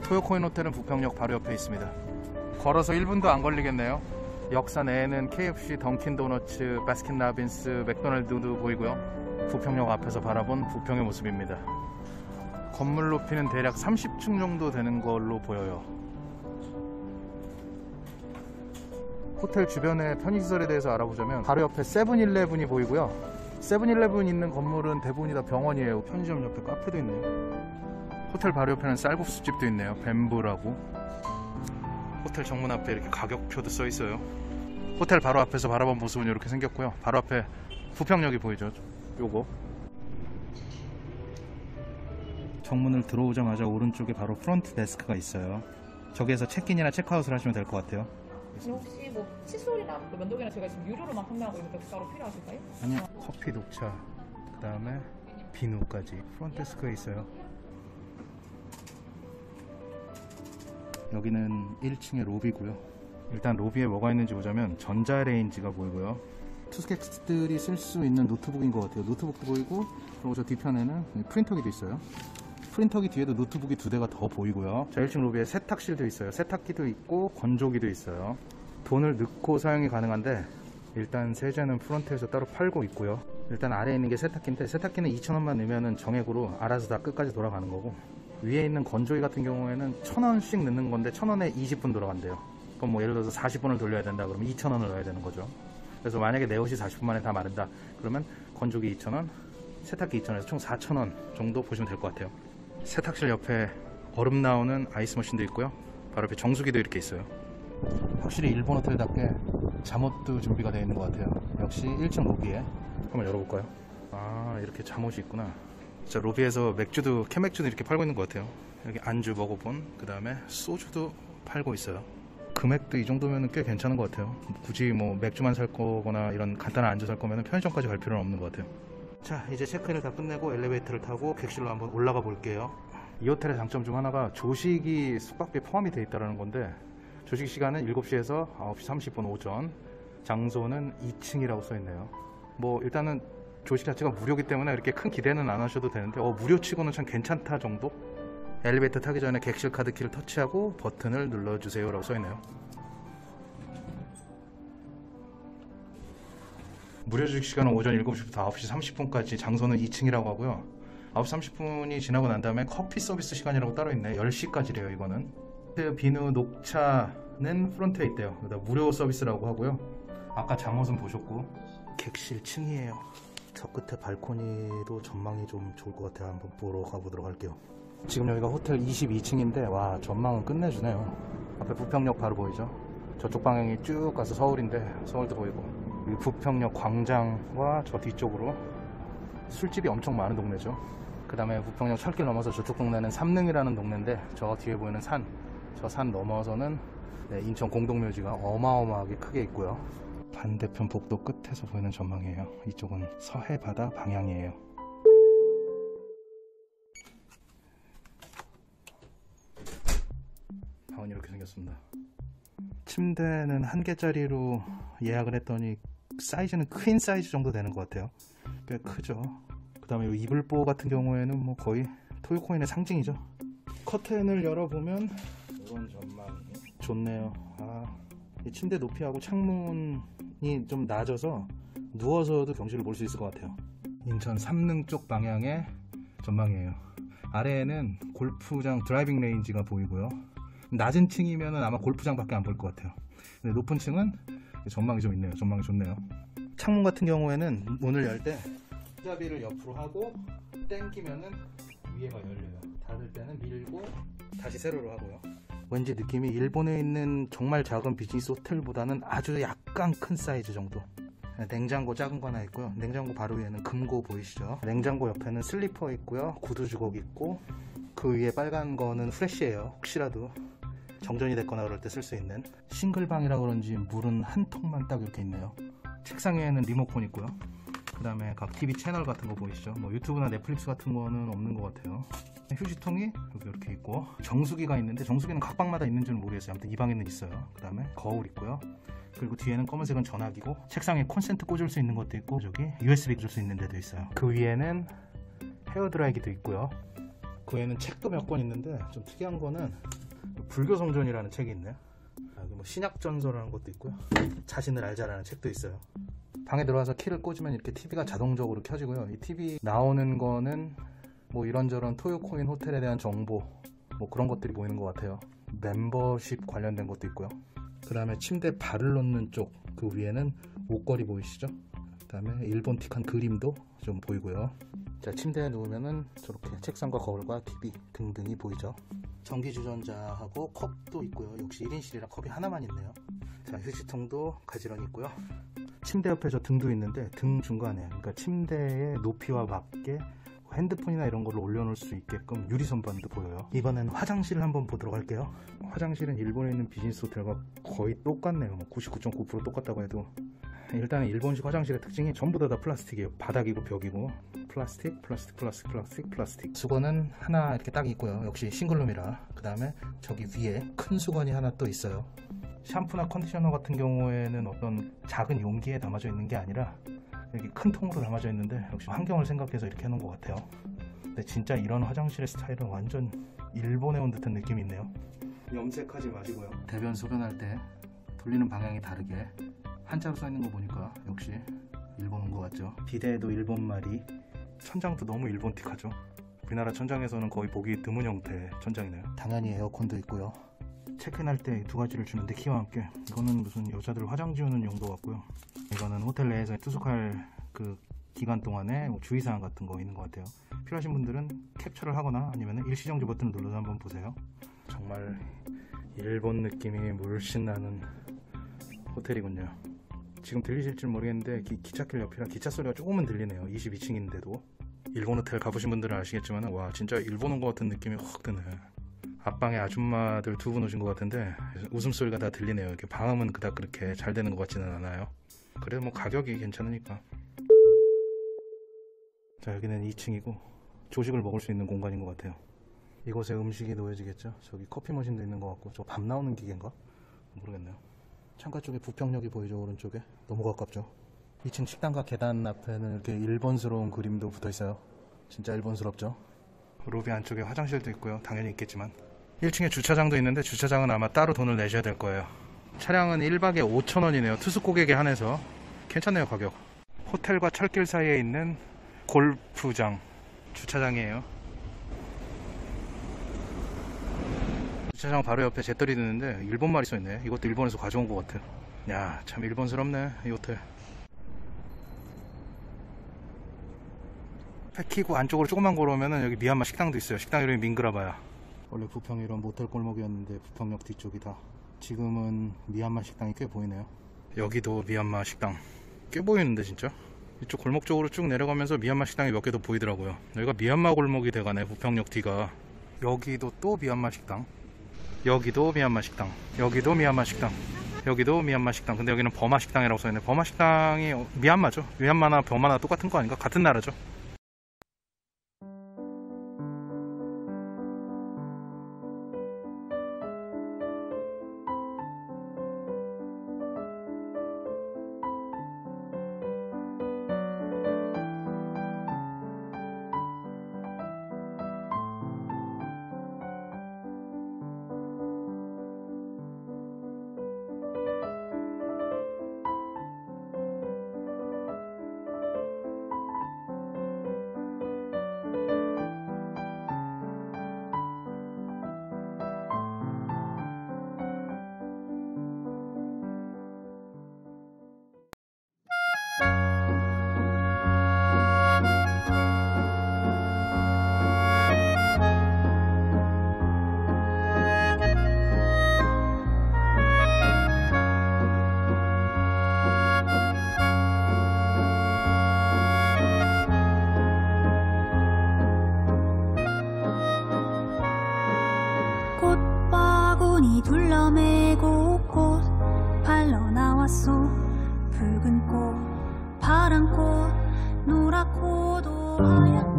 토요코인 호텔은 부평역 바로 옆에 있습니다. 걸어서 1분도 안 걸리겠네요. 역사 내에는 KFC, 던킨도너츠, 바스킨라빈스, 맥도날드도 보이고요. 부평역 앞에서 바라본 부평의 모습입니다. 건물 높이는 대략 30층 정도 되는 걸로 보여요. 호텔 주변의 편의시설에 대해서 알아보자면 바로 옆에 세븐일레븐이 보이고요. 세븐일레븐 있는 건물은 대부분이 다 병원이에요. 편의점 옆에 카페도 있네요. 호텔 바로 옆에는 쌀국수집도 있네요. 뱀부라고. 호텔 정문 앞에 이렇게 가격표도 써 있어요. 호텔 바로 앞에서 바라본 모습은 이렇게 생겼고요. 바로 앞에 부평역이 보이죠. 요거 정문을 들어오자마자 오른쪽에 바로 프론트 데스크가 있어요. 저기에서 체크인이나 체크아웃을 하시면 될 것 같아요. 혹시 뭐 칫솔이나 면도기나 제가 지금 유료로만 판매하고 있는데 따로 필요하실까요? 아니요. 커피, 녹차, 그 다음에 비누까지 프론트 데스크에 있어요. 여기는 1층의 로비고요. 일단 로비에 뭐가 있는지 보자면 전자레인지가 보이고요. 투스케치들이 쓸 수 있는 노트북인 것 같아요. 노트북도 보이고, 그리고 저 뒤편에는 프린터기도 있어요. 프린터기 뒤에도 노트북이 2대가 더 보이고요. 자, 1층 로비에 세탁실도 있어요. 세탁기도 있고 건조기도 있어요. 돈을 넣고 사용이 가능한데 일단 세제는 프론트에서 따로 팔고 있고요. 일단 아래에 있는 게 세탁기인데 세탁기는 2,000원만 넣으면 정액으로 알아서 다 끝까지 돌아가는 거고, 위에 있는 건조기 같은 경우에는 1,000원씩 넣는 건데 1,000원에 20분 돌아간대요. 그럼 뭐 예를 들어서 40분을 돌려야 된다 그러면 2,000원을 넣어야 되는 거죠. 그래서 만약에 내 옷이 40분 만에 다 마른다 그러면 건조기 2,000원, 세탁기 2,000원에서 총 4,000원 정도 보시면 될 것 같아요. 세탁실 옆에 얼음 나오는 아이스 머신도 있고요. 바로 옆에 정수기도 이렇게 있어요. 확실히 일본 호텔답게 잠옷도 준비가 되어 있는 것 같아요. 역시 1층 로비에. 한번 열어볼까요? 아, 이렇게 잠옷이 있구나. 자, 로비에서 맥주도, 캔맥주도 이렇게 팔고 있는 것 같아요. 여기 안주 먹어본, 그 다음에 소주도 팔고 있어요. 금액도 이 정도면 꽤 괜찮은 것 같아요. 굳이 뭐 맥주만 살 거거나 이런 간단한 안주 살 거면 편의점까지 갈 필요는 없는 것 같아요. 자, 이제 체크인을 다 끝내고 엘리베이터를 타고 객실로 한번 올라가 볼게요. 이 호텔의 장점 중 하나가 조식이 숙박비에 포함이 되어 있다는 건데, 조식 시간은 7시에서 9시 30분 오전, 장소는 2층이라고 써 있네요. 뭐 일단은 조식 자체가 무료이기 때문에 이렇게 큰 기대는 안 하셔도 되는데 무료치고는 참 괜찮다 정도? 엘리베이터 타기 전에 객실 카드 키를 터치하고 버튼을 눌러주세요 라고 써 있네요. 무료 조식 시간은 오전 7시부터 9시 30분까지, 장소는 2층이라고 하고요. 9시 30분이 지나고 난 다음에 커피 서비스 시간이라고 따로 있네. 10시까지래요 이거는. 비누, 녹차는 프론트에 있대요. 무료 서비스라고 하고요. 아까 잠옷은 보셨고, 객실 층이에요. 저 끝에 발코니도 전망이 좀 좋을 것 같아요. 한번 보러 가보도록 할게요. 지금 여기가 호텔 22층인데 와, 전망은 끝내주네요. 앞에 부평역 바로 보이죠? 저쪽 방향이 쭉 가서 서울인데 서울도 보이고, 이 부평역 광장과 저 뒤쪽으로 술집이 엄청 많은 동네죠. 그 다음에 부평역 철길 넘어서 저쪽 동네는 삼릉이라는 동네인데, 저 뒤에 보이는 산, 저 산 넘어서는 인천 공동묘지가 어마어마하게 크게 있고요. 반대편 복도 끝에서 보이는 전망이에요. 이쪽은 서해 바다 방향이에요. 방은 이렇게 생겼습니다. 침대는 1개짜리로 예약을 했더니 사이즈는 퀸 사이즈 정도 되는 것 같아요. 꽤 크죠. 그 다음에 이 이불보 같은 경우에는 뭐 거의 토요코인의 상징이죠. 커튼을 열어보면 이런 전망이 좋네요. 이 침대 높이하고 창문이 좀 낮아서 누워서도 경치를 볼 수 있을 것 같아요. 인천 삼릉 쪽 방향의 전망이에요. 아래에는 골프장 드라이빙 레인지가 보이고요. 낮은 층이면 아마 골프장밖에 안 보일 것 같아요. 근데 높은 층은 전망이 좀 있네요. 전망이 좋네요. 창문 같은 경우에는 문을 열 때 손잡이를 옆으로 하고 당기면은 위에가 열려요. 닫을 때는 밀고 다시 세로로 하고요. 왠지 느낌이 일본에 있는 정말 작은 비즈니스 호텔보다는 아주 약간 큰 사이즈 정도. 냉장고 작은 거 하나 있고요. 냉장고 바로 위에는 금고 보이시죠? 냉장고 옆에는 슬리퍼 있고요. 구두 주걱 있고, 그 위에 빨간 거는 프레쉬예요. 혹시라도 정전이 됐거나 그럴 때 쓸 수 있는. 싱글방이라 그런지 물은 한 통만 딱 이렇게 있네요. 책상 위에는 리모컨 있고요. 그 다음에 각 TV 채널 같은 거 보이시죠? 뭐 유튜브나 넷플릭스 같은 거는 없는 것 같아요. 휴지통이 여기 이렇게 있고, 정수기가 있는데 정수기는 각 방마다 있는지는 모르겠어요. 아무튼 이 방에는 있어요. 그 다음에 거울 있고요. 그리고 뒤에는 검은색은 전화기고, 책상에 콘센트 꽂을 수 있는 것도 있고, 저기 USB 꽂을 수 있는 데도 있어요. 그 위에는 헤어드라이기도 있고요. 그 위에는 책도 몇 권 있는데 좀 특이한 거는 불교성전이라는 책이 있네. 여기 뭐 신약전서라는 것도 있고요. 자신을 알자라는 책도 있어요. 방에 들어와서 키를 꽂으면 이렇게 TV가 자동적으로 켜지고요. 이 TV 나오는 거는 뭐 이런저런 토요코인 호텔에 대한 정보 뭐 그런 것들이 보이는 것 같아요. 멤버십 관련된 것도 있고요. 그 다음에 침대 발을 놓는 쪽 그 위에는 옷걸이 보이시죠? 그 다음에 일본틱한 그림도 좀 보이고요. 자, 침대에 누우면은 저렇게 책상과 거울과 TV 등등이 보이죠. 전기주전자하고 컵도 있고요. 역시 1인실이라 컵이 하나만 있네요. 자, 휴지통도 가지런히 있고요. 침대 옆에 저 등도 있는데 등 중간에, 그러니까 침대의 높이와 맞게 핸드폰이나 이런 걸로 올려놓을 수 있게끔 유리선반도 보여요. 이번엔 화장실을 한번 보도록 할게요. 화장실은 일본에 있는 비즈니스 호텔과 거의 똑같네요. 99.9% 똑같다고 해도. 일단은 일본식 화장실의 특징이 전부 다 플라스틱이에요. 바닥이고 벽이고 플라스틱. 수건은 하나 이렇게 딱 있고요. 역시 싱글룸이라. 그 다음에 저기 위에 큰 수건이 하나 또 있어요. 샴푸나 컨디셔너 같은 경우에는 어떤 작은 용기에 담아져 있는 게 아니라 여기 큰 통으로 담아져 있는데 역시 환경을 생각해서 이렇게 해놓은 것 같아요. 근데 진짜 이런 화장실의 스타일은 완전 일본에 온 듯한 느낌이 있네요. 염색하지 마시고요. 대변 소변할 때 돌리는 방향이 다르게 한자로 써있는 거 보니까 역시 일본 온 것 같죠. 비데도 일본말이, 천장도 너무 일본틱하죠. 우리나라 천장에서는 거의 보기 드문 형태의 천장이네요. 당연히 에어컨도 있고요. 체크인할 때 두 가지를 주는데 키와 함께, 이거는 무슨 여자들 화장 지우는 용도 같고요. 이거는 호텔 내에서 투숙할 그 기간 동안에 뭐 주의사항 같은 거 있는 것 같아요. 필요하신 분들은 캡처를 하거나 아니면 일시정지 버튼을 눌러서 한번 보세요. 정말 일본 느낌이 물씬 나는 호텔이군요. 지금 들리실지 모르겠는데 기찻길 옆이라 기차 소리가 조금은 들리네요. 22층인데도. 일본 호텔 가보신 분들은 아시겠지만 와, 진짜 일본 온 것 같은 느낌이 확 드네. 앞방에 아줌마들 두 분 오신 것 같은데 웃음소리가 다 들리네요. 이렇게 방음은 그닥 그렇게 잘 되는 것 같지는 않아요. 그래도 뭐 가격이 괜찮으니까. 자, 여기는 2층이고 조식을 먹을 수 있는 공간인 것 같아요. 이곳에 음식이 놓여지겠죠. 저기 커피 머신도 있는 것 같고, 저 밥 나오는 기계인가? 모르겠네요. 창가 쪽에 부평역이 보이죠, 오른쪽에. 너무 가깝죠. 2층 식당과 계단 앞에는 이렇게 일본스러운 그림도 붙어 있어요. 진짜 일본스럽죠. 로비 안쪽에 화장실도 있고요. 당연히 있겠지만 1층에 주차장도 있는데 주차장은 아마 따로 돈을 내셔야 될 거예요. 차량은 1박에 5,000원이네요. 투숙 고객에 한해서 괜찮네요, 가격. 호텔과 철길 사이에 있는 골프장 주차장이에요. 주차장 바로 옆에 재떨이 드는데 일본말이 써있네. 이것도 일본에서 가져온 것 같아요. 야, 참 일본스럽네, 이 호텔. 패키고 안쪽으로 조금만 걸어오면은 여기 미얀마 식당도 있어요. 식당 이름이 밍그라바야. 원래 부평이 이런 모텔 골목이었는데 부평역 뒤쪽이다. 지금은 미얀마 식당이 꽤 보이네요. 여기도 미얀마 식당 꽤 보이는데 진짜. 이쪽 골목 쪽으로 쭉 내려가면서 미얀마 식당이 몇 개 더 보이더라고요. 여기가 미얀마 골목이 돼가네, 부평역 뒤가. 여기도 또 미얀마 식당, 여기도 미얀마 식당, 여기도 미얀마 식당, 여기도 미얀마 식당. 근데 여기는 버마 식당이라고 써있네. 버마 식당이 미얀마죠. 미얀마나 버마나 똑같은 거 아닌가? 같은 나라죠. 꽃바구니 둘러매고 꽃 팔러 나왔소. 붉은 꽃, 파란 꽃, 노랗고도 하얀